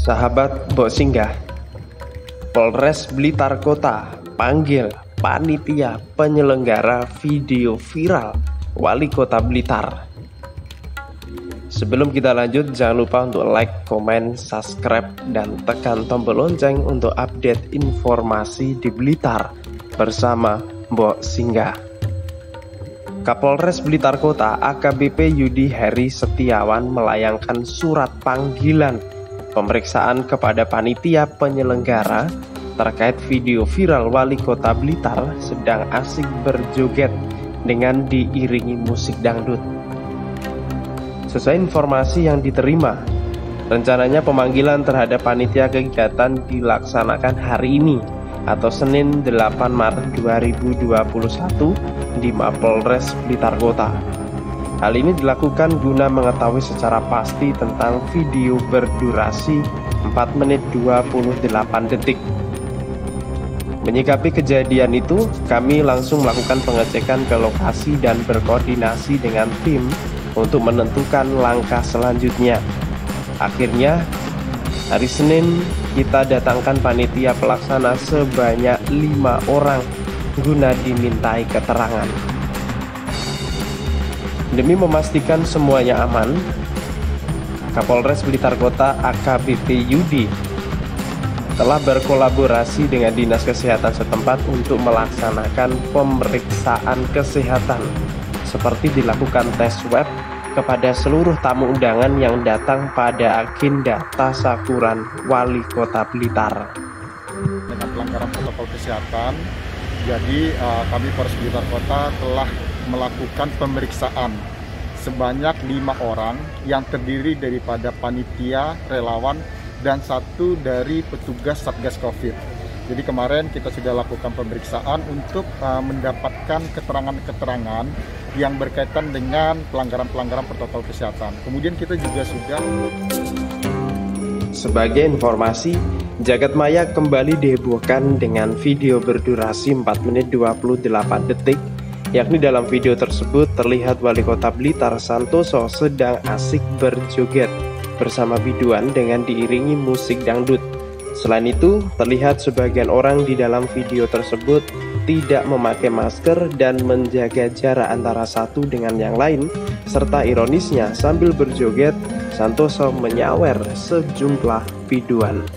Sahabat Mbok Singgah, Polres Blitar Kota panggil panitia penyelenggara video viral Wali Kota Blitar. Sebelum kita lanjut, jangan lupa untuk like, komen, subscribe, dan tekan tombol lonceng untuk update informasi di Blitar bersama Mbok Singgah. Kapolres Blitar Kota AKBP Yudi Heri Setiawan melayangkan surat panggilan pemeriksaan kepada panitia penyelenggara terkait video viral Wali Kota Blitar sedang asik berjoget dengan diiringi musik dangdut. Sesuai informasi yang diterima, rencananya pemanggilan terhadap panitia kegiatan dilaksanakan hari ini atau Senin 8 Maret 2021 di Mapolres Blitar Kota. Hal ini dilakukan guna mengetahui secara pasti tentang video berdurasi 4 menit 28 detik. Menyikapi kejadian itu, kami langsung melakukan pengecekan ke lokasi dan berkoordinasi dengan tim untuk menentukan langkah selanjutnya. Akhirnya, hari Senin kita datangkan panitia pelaksana sebanyak 5 orang guna dimintai keterangan. Demi memastikan semuanya aman, Kapolres Blitar Kota AKBP Yudi telah berkolaborasi dengan Dinas Kesehatan setempat untuk melaksanakan pemeriksaan kesehatan seperti dilakukan tes swab kepada seluruh tamu undangan yang datang pada agenda tasyakuran Wali Kota Blitar. Dengan pelanggaran protokol kesehatan, jadi kami Polres Blitar Kota telah melakukan pemeriksaan sebanyak 5 orang yang terdiri daripada panitia, relawan, dan 1 dari petugas Satgas Covid. Jadi kemarin kita sudah lakukan pemeriksaan untuk mendapatkan keterangan-keterangan yang berkaitan dengan pelanggaran-pelanggaran protokol kesehatan. Kemudian kita juga sudah... Sebagai informasi, Jagat Maya kembali dihebohkan dengan video berdurasi 4 menit 28 detik, yakni dalam video tersebut terlihat Wali Kota Blitar Santoso sedang asik berjoget bersama biduan dengan diiringi musik dangdut. Selain itu, terlihat sebagian orang di dalam video tersebut tidak memakai masker dan menjaga jarak antara satu dengan yang lain, serta ironisnya sambil berjoget, Santoso menyawer sejumlah biduan.